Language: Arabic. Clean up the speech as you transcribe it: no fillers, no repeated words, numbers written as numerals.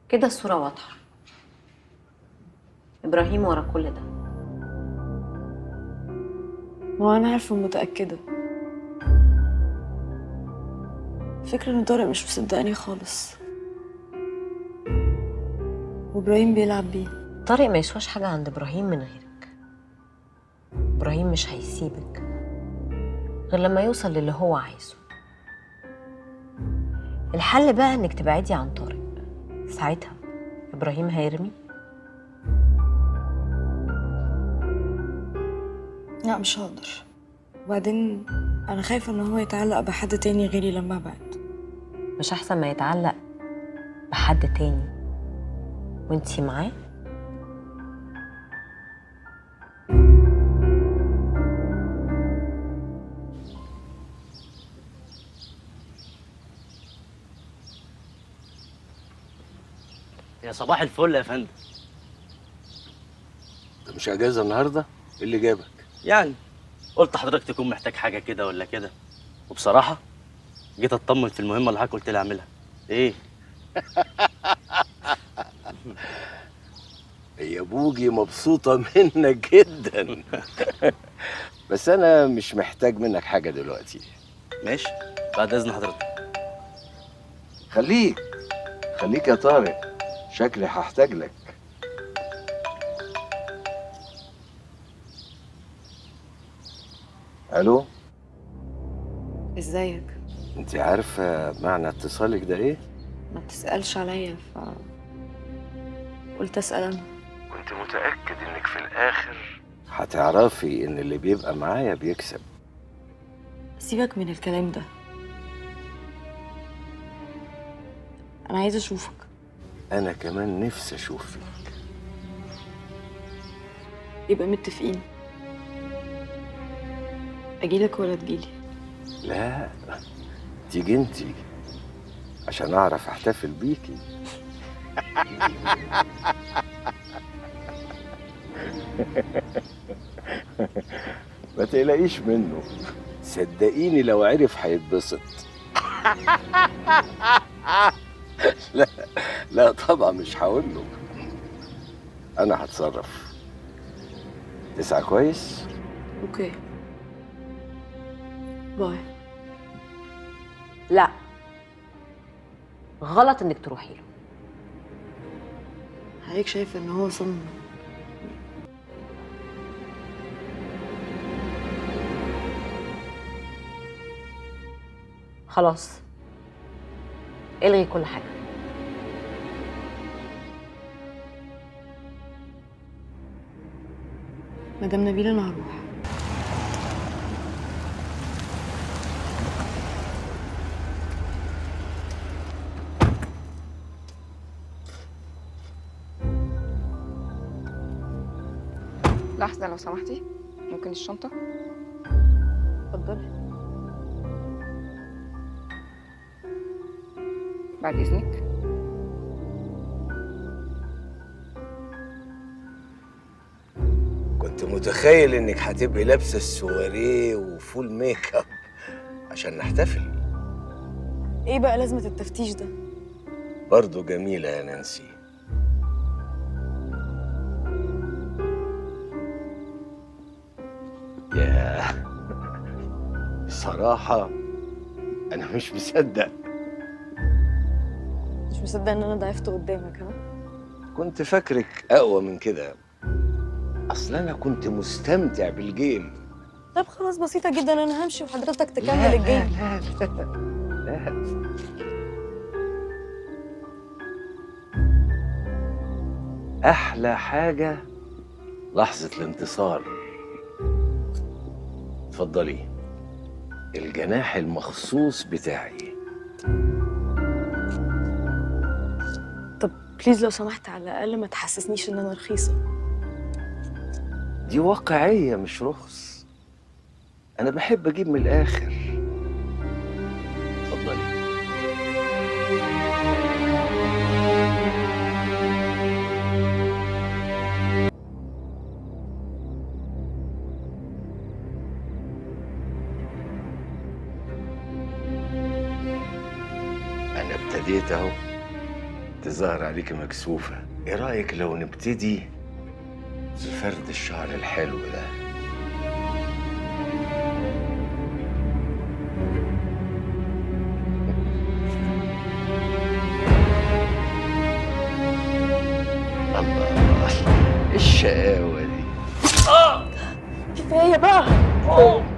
كده الصورة واضحة. إبراهيم ورا كل ده. هو أنا عارفة ومتأكدة. الفكرة إن طارق مش مصدقني خالص، وإبراهيم بيلعب بيه. طارق ما يسواش حاجة عند إبراهيم من غيرك. إبراهيم مش هيسيبك غير لما يوصل للي هو عايزه. الحل بقى إنك تبعدي عن طارق. ساعتها إبراهيم هيرمي. لا مش هقدر. وبعدين أنا خايفة إن هو يتعلق بحد تاني غيري لما أبعد. مش أحسن ما يتعلق بحد تاني وانتي معاه؟ يا صباح الفل يا فندم. انت مش اجازه النهارده؟ ايه اللي جابك؟ يعني قلت حضرتك تكون محتاج حاجه كده ولا كده، وبصراحه جيت اطمن في المهمه اللي حضرتك قلت لي اعملها. ايه؟ هي بوجي مبسوطه منك جدا. بس انا مش محتاج منك حاجه دلوقتي. ماشي، بعد اذن حضرتك. خليك خليك يا طارق، شكلي هحتاج لك. الو، إزيك؟ انت عارفه معنى اتصالك ده ايه؟ ما بتسألش عليا قلت أسأل أنا. كنت متاكد انك في الاخر هتعرفي ان اللي بيبقى معايا بيكسب. سيبك من الكلام ده، أنا عايزة أشوفك. انا كمان نفسي اشوفك. يبقى متفقين، أجيلك ولا تجيلي؟ لا، تيجي انتي عشان اعرف احتفل بيكي. ما تقلقيش منه، صدقيني لو عرف هيتبسط. لا لا طبعا مش هقول له، انا هتصرف. تسعى كويس. أوكي، باي. لا، غلط إنك تروحي له. حضرتك شايفة إن هو صمم؟ خلاص، الغي كل حاجة. مدام نبيلة أنا هروح. لحظة لو سمحتي، ممكن الشنطة؟ اتفضلي. بعد إذنك. كنت متخيل انك هتبقي لابسه السواريه وفول ميك اب عشان نحتفل. إيه بقى لازمة التفتيش ده؟ برضه جميله يا نانسي. ياه، بصراحه انا مش مصدق. مش مصدق إن أنا ضعفت قدامك ها؟ كنت فاكرك اقوى من كده، اصل انا كنت مستمتع بالجيم. طب خلاص بسيطة جدا، أنا همشي وحضرتك تكمل لا الجيم. لا لا لا. احلى حاجه لحظه الانتصار. اتفضلي، الجناح المخصوص بتاعي. طب بليز لو سمحت على الأقل ما تحسسنيش إن أنا رخيصة. دي واقعيه مش رخص، انا بحب اجيب من الاخر. اتفضلي. انا ابتديت اهو، انت ظاهر عليك مكسوفة. ايه رأيك لو نبتدي بفرد الشعر الحلو ده؟ الله، الشقاوة دي. كفايه بقى.